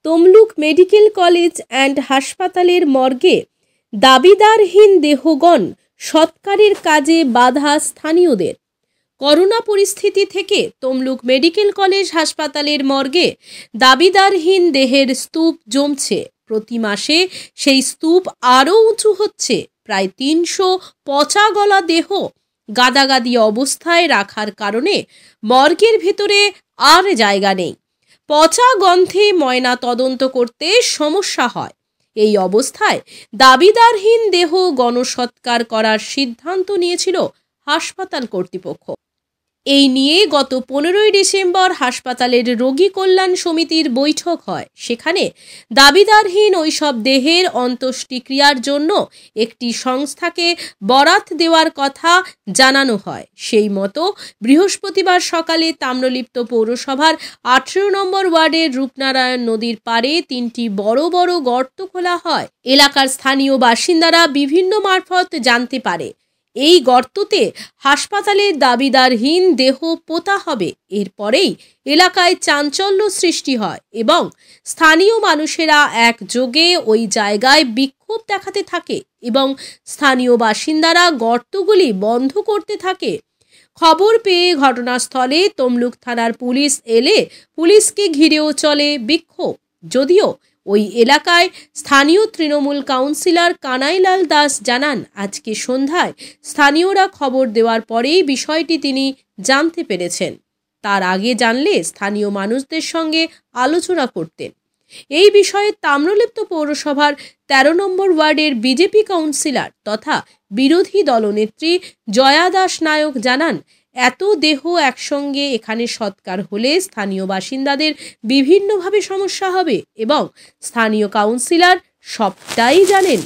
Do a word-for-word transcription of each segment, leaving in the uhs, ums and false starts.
Tamluk medical college and হাসপাতালের মর্গে দাবিদারহীন দেহগণ সৎকারের কাজে বাধা স্থানীয়দের। করোনা পরিস্থিতি থেকে তমলুক মেডিকেল কলেজ হাসপাতালের মর্গে দাবিদারহীন দেহের স্তূপ জমছে। প্রতি মাসে সেই স্তূপ আরও উঁচু হচ্ছে। প্রায় তিনশো পচা গলা দেহ গাদাগাদি অবস্থায় রাখার কারণে মর্গের ভেতরে আর জায়গা নেই। পচা গন্ধে ময়না তদন্ত করতে সমস্যা হয়। এই অবস্থায় দাবিদারহীন দেহ গণসৎকার করার সিদ্ধান্ত নিয়েছিল হাসপাতাল কর্তৃপক্ষ। এই নিয়ে গত পনেরোই ডিসেম্বর হাসপাতালের রোগী কল্যাণ সমিতির বৈঠক হয়। সেখানে দাবিদারহীন ওইসব দেহের অন্ত্যেষ্টিক্রিয়ার জন্য একটি সংস্থাকে বরাত দেওয়ার কথা জানানো হয়। সেই মতো বৃহস্পতিবার সকালে তাম্রলিপ্ত পৌরসভার আঠেরো নম্বর ওয়ার্ডের রূপনারায়ণ নদীর পাড়ে তিনটি বড় বড় গর্ত খোলা হয়। এলাকার স্থানীয় বাসিন্দারা বিভিন্ন মারফত জানতে পারে এই গর্ততে হাসপাতালের দাবিদারহীন দেহ পোতা হবে। এরপরেই এলাকায় চাঞ্চল্য সৃষ্টি হয় এবং স্থানীয় মানুষেরা একযোগে ওই জায়গায় বিক্ষোভ দেখাতে থাকে এবং স্থানীয় বাসিন্দারা গর্তগুলি বন্ধ করতে থাকে। খবর পেয়ে ঘটনাস্থলে তমলুক থানার পুলিশ এলে পুলিশকে ঘিরেও চলে বিক্ষোভ। যদিও ওই এলাকায় স্থানীয় তৃণমূল কাউন্সিলর কানাইলাল দাস জানান, আজকে সন্ধ্যায় স্থানীয়রা খবর দেওয়ার পরেই বিষয়টি তিনি জানতে পেরেছেন। তার আগে জানলে স্থানীয় মানুষদের সঙ্গে আলোচনা করতেন। এই বিষয়ে তাম্রলিপ্ত পৌরসভার তেরো নম্বর ওয়ার্ডের বিজেপি কাউন্সিলর তথা বিরোধী দলনেত্রী জয়া দাস নায়ক জানান, এত দেহ একসঙ্গে এখানে সৎকার হলে স্থানীয় বাসিন্দাদের বিভিন্নভাবে সমস্যা হবে এবং স্থানীয় কাউন্সিলর সবটাই জানেন।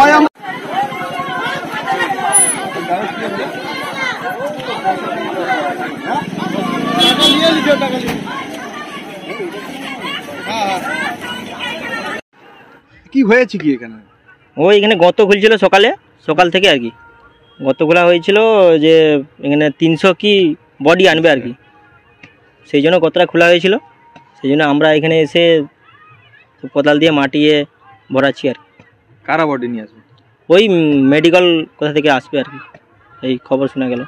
কি হয়েছে কি এখানে? ও এখানে গর্ত খুলছিল সকালে সকাল থেকে আর কি গর্ত খোলা হয়েছিল যে এখানে তিনশো কি বডি আনবে আর কি, সেই জন্য গর্তটা খোলা হয়েছিল। সেই জন্য আমরা এখানে এসে কোদাল দিয়ে মাটিয়ে ভরাচ্ছি আর কি। কারা বডি নিয়ে আসবে? ওই মেডিকেল কোথা থেকে আসবে আর কি, এই খবর শোনা গেল।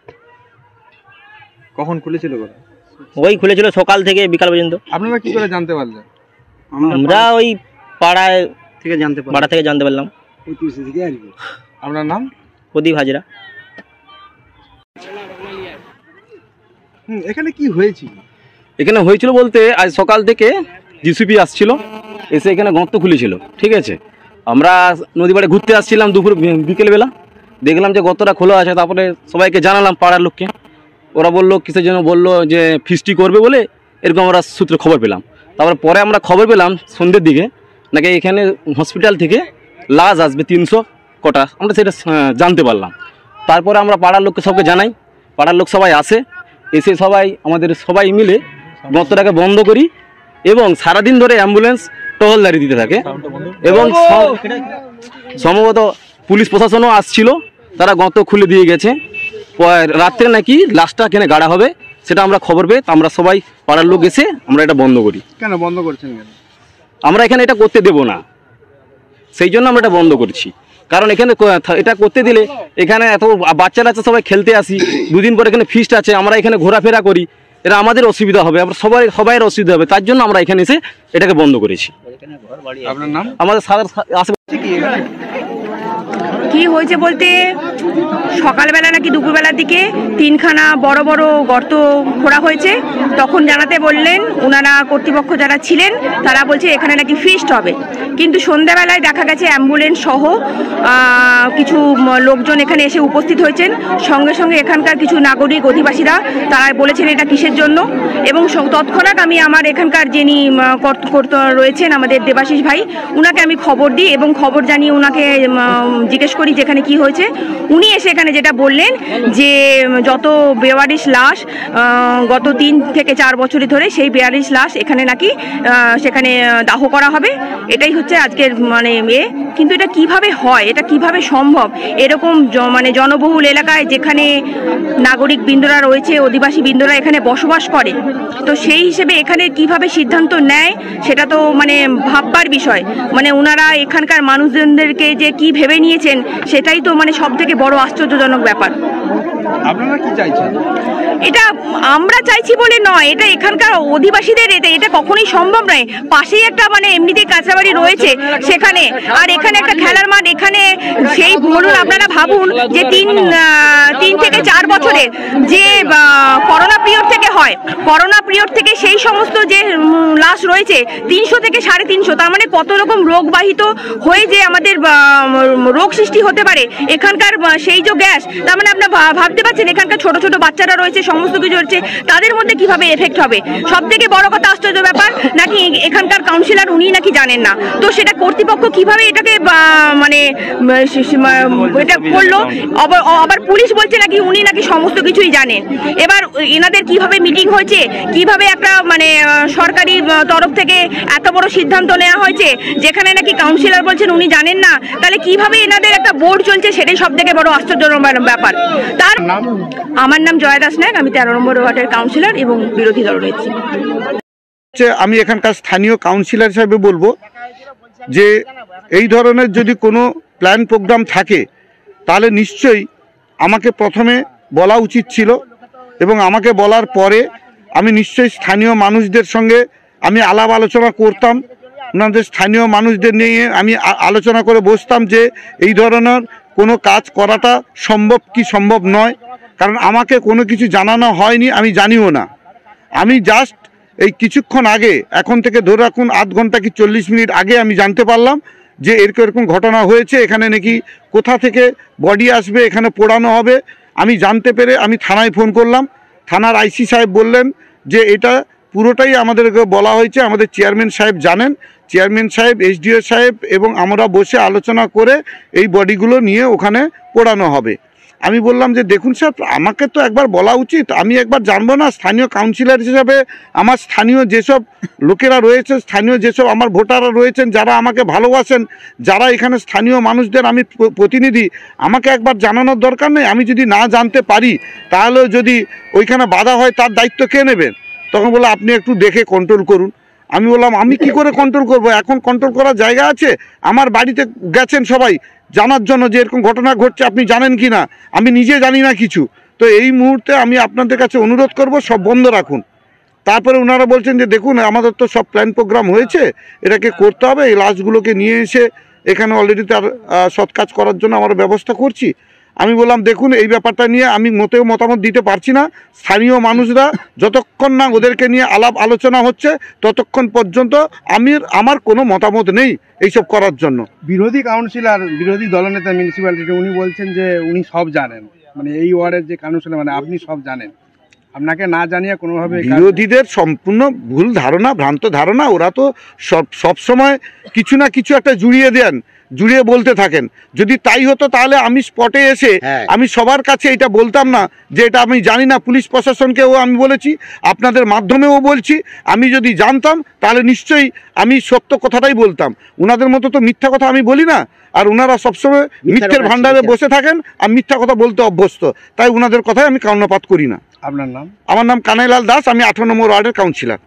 কখন খুলেছিল? ওই খুলেছিল সকাল থেকে বিকাল পর্যন্ত। আপনারা কি করে জানতে পারলেন? আমরা ওই পাড়ায় থেকে জানতে পাড়া থেকে জানতে পারলাম। আপনার নাম? প্রদীপ হাজরা। এখানে কি হয়েছে? এখানে হয়েছিল বলতে আজ সকাল থেকে জিসিপি আসছিল, এসে এখানে গর্ত খুলেছিল। ঠিক আছে, আমরা নদী পাড়ে ঘুরতে আসছিলাম দুপুর বিকেলবেলা, দেখলাম যে গর্তটা খোলা আছে। তারপরে সবাইকে জানালাম পাড়ার লোককে, ওরা বললো কিসের জন্য, বললো যে ফিস্টি করবে বলে, এরকম আমরা সূত্রে খবর পেলাম। তারপরে পরে আমরা খবর পেলাম সন্ধ্যের দিকে নাকি এখানে হসপিটাল থেকে লাশ আসবে তিনশো কটা, আমরা সেটা জানতে পারলাম। তারপরে আমরা পাড়ার লোককে সবকে জানাই, পাড়ার লোক সবাই আসে, এসে সবাই আমাদের সবাই মিলে গর্তটাকে বন্ধ করি এবং সারাদিন ধরে অ্যাম্বুলেন্স টহলদারি দিতে থাকে এবং সম্ভবত পুলিশ প্রশাসনও আসছিল, তারা গর্ত খুলে দিয়ে গেছে। রাত্রে নাকি লাশটা এখানে গাড়া হবে, সেটা আমরা খবর পেয়ে আমরা সবাই পাড়ার লোক এসে আমরা এটা বন্ধ করি। কেন বন্ধ করছেন? কেন? আমরা এখানে এটা করতে দেব না, সেই জন্য আমরা এটা বন্ধ করছি। কারণ এখানে এটা করতে দিলে এখানে এত বাচ্চা বাচ্চা সবাই খেলতে আসি, দুদিন পরে এখানে ফিস্ট আছে, আমরা এখানে ঘোরাফেরা করি, এটা আমাদের অসুবিধা হবে, আমরা সবাই সবাইয়ের অসুবিধা হবে, তার জন্য আমরা এখানে এসে এটাকে বন্ধ করেছি। আপনার নাম? আমাদের সাধারণ আশেপাশে কি হয়েছে বলতে সকালবেলা নাকি দুপুরবেলার দিকে তিনখানা বড় বড় গর্ত খোঁড়া হয়েছে। তখন জানাতে বললেন ওনারা কর্তৃপক্ষ যারা ছিলেন, তারা বলছে এখানে নাকি ফিস্ট হবে। কিন্তু সন্ধ্যাবেলায় দেখা গেছে অ্যাম্বুলেন্স সহ কিছু লোকজন এখানে এসে উপস্থিত হয়েছেন। সঙ্গে সঙ্গে এখানকার কিছু নাগরিক অধিবাসীরা তারা বলেছেন এটা কিসের জন্য, এবং তৎক্ষণাৎ আমি আমার এখানকার যিনি রয়েছেন আমাদের দেবাশিস ভাই, ওনাকে আমি খবর দিই এবং খবর জানিয়ে ওনাকে জিজ্ঞেস করি যেখানে কি হয়েছে। উনি এসে এখানে যেটা বললেন যে যত বেওয়ারিশ লাশ গত তিন থেকে চার বছরে ধরে সেই বেওয়ারিশ লাশ এখানে নাকি সেখানে দাহ করা হবে, এটাই হচ্ছে আজকের মানে এ। কিন্তু এটা কিভাবে হয়, এটা কিভাবে সম্ভব? এরকম মানে জনবহুল এলাকায় যেখানে নাগরিক বৃন্দরা রয়েছে, অধিবাসী বৃন্দরা এখানে বসবাস করে, তো সেই হিসেবে এখানে কিভাবে সিদ্ধান্ত নেয় সেটা তো মানে ভাববার বিষয়। মানে ওনারা এখানকার মানুষজনদেরকে যে কি ভেবে নিয়েছেন সেটাই তো মানে সব থেকে বড় আশ্চর্যজনক ব্যাপার। আপনারা কি চাইছেন? এটা আমরা চাইছি বলে নয়, এটা এখানকার অধিবাসীদের, এটা এটা কখনোই সম্ভব নয়। পাশেই একটা মানে এমনিতেই কাঁচাবাড়ি রয়েছে সেখানে, আর এখানে একটা খেলার মাঠ, এখানে সেই বলুন আপনারা ভাবুন যে তিন তিন থেকে চার বছরের যে করোনা পিরিয়ড থেকে হয়, করোনা পিরিয়ড থেকে সেই সমস্ত যে লাশ রয়েছে তিনশো থেকে সাড়ে তিনশো, তার মানে কত রকম রোগবাহিত হয়ে যে আমাদের রোগ সৃষ্টি হতে পারে এখানকার সেই যে গ্যাস, তার মানে আপনারা ভাবতে পারছেন এখানকার ছোট ছোট বাচ্চারা রয়েছে, সমস্ত কিছু হচ্ছে, তাদের মধ্যে কিভাবে এফেক্ট হবে। সব থেকে বড় কথা আশ্চর্য ব্যাপার নাকি এখানকার কাউন্সিলর উনি নাকি জানেন না, তো সেটা কর্তৃপক্ষ কিভাবে এটাকে মানে এটা করলো। আবার পুলিশ বলছে নাকি উনি নাকি সমস্ত কিছুই জানেন। এবার এনাদের কিভাবে মিটিং হয়েছে, কিভাবে একটা মানে সরকারি তরফ থেকে এত বড় সিদ্ধান্ত নেওয়া হয়েছে যেখানে নাকি কাউন্সিলর বলছেন উনি জানেন না, তাহলে কিভাবে এনাদের একটা বোর্ড চলছে সেটাই সব থেকে বড় আশ্চর্যজনক ব্যাপার। তার আমার নাম জয়া দাস নায়ক, আমি তেরো নম্বর ওয়ার্ডের কাউন্সিলর এবং বিরোধী দলনেত্রী। আমি এখানকার স্থানীয় কাউন্সিলর হিসেবে বলবো যে এই ধরনের যদি কোনো প্ল্যান প্রোগ্রাম থাকে তাহলে নিশ্চয়ই আমাকে প্রথমে বলা উচিত ছিল, এবং আমাকে বলার পরে আমি নিশ্চয়ই স্থানীয় মানুষদের সঙ্গে আমি আলাপ আলোচনা করতাম, ওনাদের স্থানীয় মানুষদের নিয়ে আমি আলোচনা করে বসতাম যে এই ধরনের কোনো কাজ করাটা সম্ভব কি সম্ভব নয়। কারণ আমাকে কোনো কিছু জানানো হয়নি, আমি জানিও না। আমি জাস্ট এই কিছুক্ষণ আগে, এখন থেকে ধরে রাখুন আধ ঘন্টা কি চল্লিশ মিনিট আগে আমি জানতে পারলাম যে এরকম এরকম ঘটনা হয়েছে, এখানে নাকি কোথা থেকে বডি আসবে, এখানে পোড়ানো হবে। আমি জানতে পেরে আমি থানায় ফোন করলাম, থানার আইসি সাহেব বললেন যে এটা পুরোটাই আমাদেরকে বলা হয়েছে, আমাদের চেয়ারম্যান সাহেব জানেন, চেয়ারম্যান সাহেব, এসডিও সাহেব এবং আমরা বসে আলোচনা করে এই বডিগুলো নিয়ে ওখানে পোড়ানো হবে। আমি বললাম যে দেখুন স্যার, আমাকে তো একবার বলা উচিত, আমি একবার জানবো না? স্থানীয় কাউন্সিলর হিসাবে আমার স্থানীয় যেসব লোকেরা রয়েছে, স্থানীয় যেসব আমার ভোটাররা রয়েছেন, যারা আমাকে ভালোবাসেন, যারা এখানে স্থানীয় মানুষদের আমি প্রতিনিধি, আমাকে একবার জানানোর দরকার নেই? আমি যদি না জানতে পারি তাহলে যদি ওইখানে বাধা হয় তার দায়িত্ব কে নেবেন? তখন বলে আপনি একটু দেখে কন্ট্রোল করুন। আমি বললাম আমি কি করে কন্ট্রোল করব? এখন কন্ট্রোল করার জায়গা আছে? আমার বাড়িতে গেছেন সবাই জানার জন্য যে এরকম ঘটনা ঘটছে, আপনি জানেন কি না? আমি নিজে জানি না কিছু। তো এই মুহূর্তে আমি আপনাদের কাছে অনুরোধ করব সব বন্ধ রাখুন। তারপরে ওনারা বলছেন যে দেখুন আমাদের তো সব প্ল্যান প্রোগ্রাম হয়েছে, এটাকে করতে হবে, এই লাশগুলোকে নিয়ে এসে এখানে অলরেডি তার সৎ কাজ করার জন্য আমরা ব্যবস্থা করছি। আমি বললাম দেখুন এই ব্যাপারটা নিয়ে আমি মোটেও মতামত দিতে পারছি না। স্থানীয় মানুষরা যতক্ষণ না ওদেরকে নিয়ে আলাপ আলোচনা হচ্ছে ততক্ষণ পর্যন্ত আমি আমার কোনো মতামত নেই এইসব করার জন্য। বিরোধী কাউন্সিলর, বিরোধী দলনেতা মিউনিসিপ্যালিটি, উনি বলছেন যে উনি সব জানেন, মানে এই ওয়ার্ডের যে কাউন্সিলর মানে আপনি সব জানেন, আপনাকে না জানিয়ে কোনোভাবে। বিরোধীদের সম্পূর্ণ ভুল ধারণা, ভ্রান্ত ধারণা। ওরা তো সব সব সময় কিছু না কিছু একটা জুড়িয়ে দেন, জুড়িয়ে বলতে থাকেন। যদি তাই হতো তাহলে আমি স্পটে এসে আমি সবার কাছে এটা বলতাম না যে এটা আমি জানি না। পুলিশ প্রশাসনকেও আমি বলেছি, আপনাদের মাধ্যমেও বলছি, আমি যদি জানতাম তাহলে নিশ্চয়ই আমি সত্য কথাটাই বলতাম। ওনাদের মতো তো মিথ্যা কথা আমি বলি না, আর ওনারা সবসময় মিথ্যের ভান্ডারে বসে থাকেন আর মিথ্যা কথা বলতে অভ্যস্ত, তাই ওনাদের কথায় আমি কর্ণপাত করি না। আপনার নাম? আমার নাম কানাইলাল দাস, আমি আঠারো নম্বর ওয়ার্ডের কাউন্সিলর।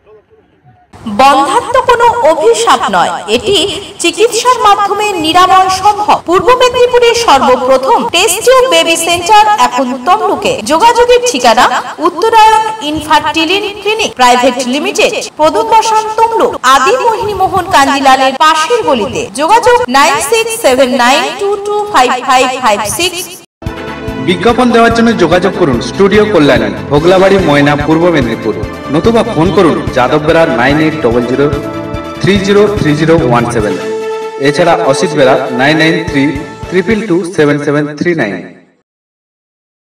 বন্ধ্যাত্ব কোনো অভিশাপ নয়, এটি চিকিৎসার মাধ্যমে নিরাময় সম্ভব। পূর্ব মেদিনীপুরের সর্বপ্রথম টেস্ট টিউব বেবি সেন্টার এখন তমলুকে। যোগাযোগের ঠিকানা Uttarayan infertility clinic private limited, প্রদূত বসান তমলুক, আদি মোহিনী মোহন কাঞ্জিলালের পাশের গলিতে। যোগাযোগ nine six seven nine two two five five five six. বিজ্ঞাপন দেওয়ার জন্য যোগাযোগ করুন স্টুডিও কল্যাণী, ভোগলাবাড়ি, ময়না, পূর্ব মেদিনীপুর। নতুবা ফোন করুন যাদব Bera nine eight double zero three zero three zero one seven. এছাড়া Asit Bera nine nine three triple two seven seven three nine.